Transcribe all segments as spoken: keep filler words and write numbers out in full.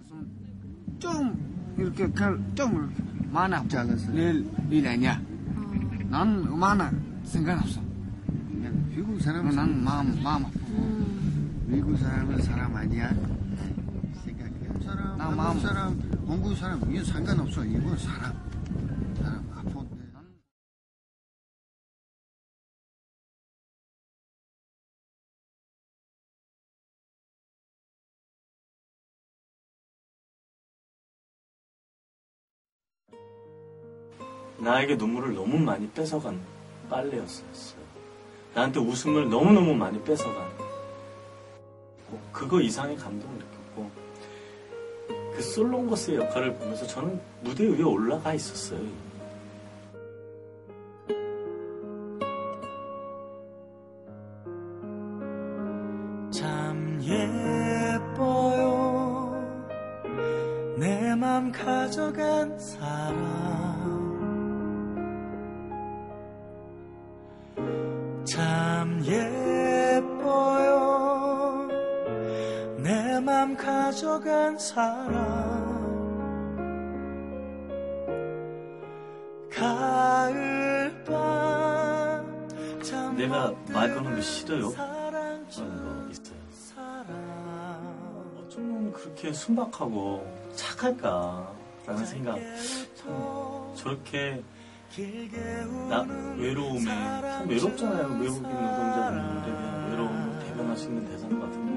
좀 이렇게 좀 많아 잘랐어. 내일 일 아니야. 난 많아 상관없어. 미국 사람은 난 마음 마음 아파. 미국 사람은 사람 아니야. 생각해. 사람, 나 한국 마음 사람, 한국 사람 이건 상관없어. 이건 사람. 사람 아픈데. 나에게 눈물을 너무 많이 뺏어간 빨래였어요. 나한테 웃음을 너무너무 많이 뺏어간 그거 이상의 감동을 느꼈고 그 솔롱거스의 역할을 보면서 저는 무대 위에 올라가 있었어요. 참 예뻐요 내 맘 가져간 사람 참 예뻐요 내 맘 가져간 사람 가을밤 내가 말 거는 거 싫어요? 하는 거 있어요. 어쩌면 그렇게 순박하고 착할까라는 생각 참 저렇게 나 외로움에 참 외롭잖아요. 외국인 노동자분들에게 외로움을 대변할 수 있는 대상 같은데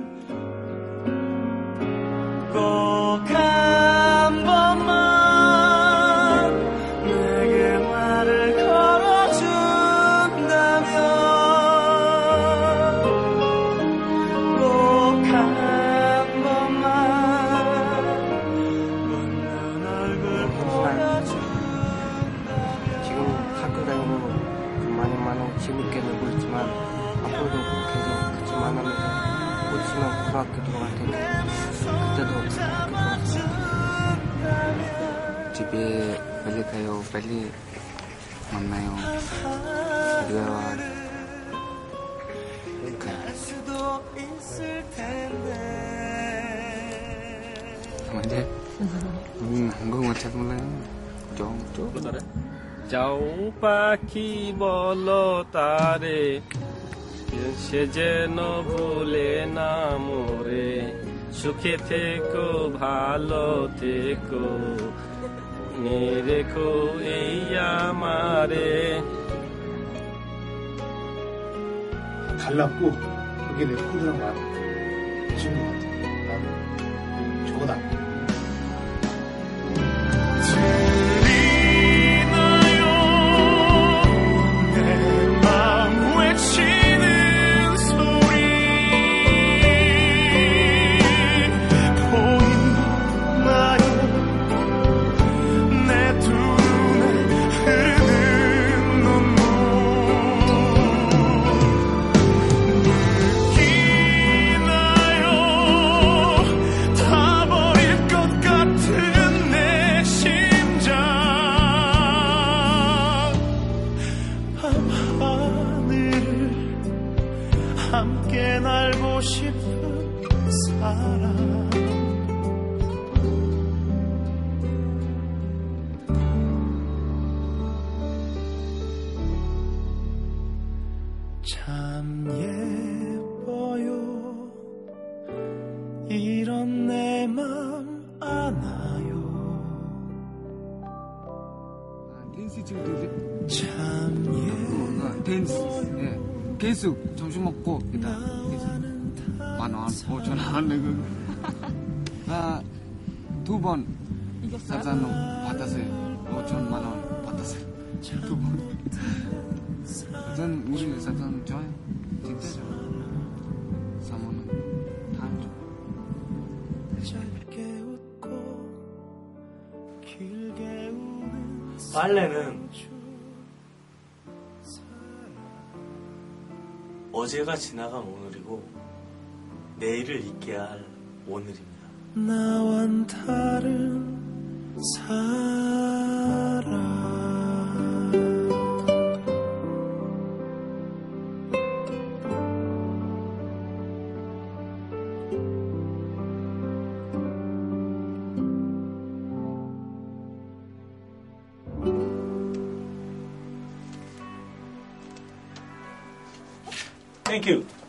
꼭 한 번만 내게 말을 걸어준다면 꼭 한 번만 웃는 얼굴 보여준다면 지금 학교 다니고 많이 많이 재밌게 놀고 있지만 앞으로도 계속 같이 만나면서 곧 있으면 고등학교 들어갈 텐데 그때도 그렇게 돌아가서 집에 빨리 가요. 빨리 만나요. 우리가 가요. 근데 우리는 한국말 잘 몰라요. 좀 좀. যাও পাখি বলো তারে সে যেন ভুলে না মোরে সুখে থেকো ভালো থেকো নে রেখো এই আমারে 달랐고 그게 내 코드랑 맞는 친구 같아. 나는 저거다. 함께 날고 싶은 사람 참 예뻐요 이런 내 맘 안아요 댄스 친구들 참 예뻐요 댄스 예. 계속 점심 먹고 이따 만원 오천 원 내고 아두번 사자노 받았어요. 오천만 원 받았어요. 두 번. 전 우리 사장 좋아요. 진짜 좋아요. 사모는 다 좋아요. 빨래는 어제가 지나간 오늘이고 내일을 잊게 할 오늘입니다. 나와는 다른 사람 땡큐.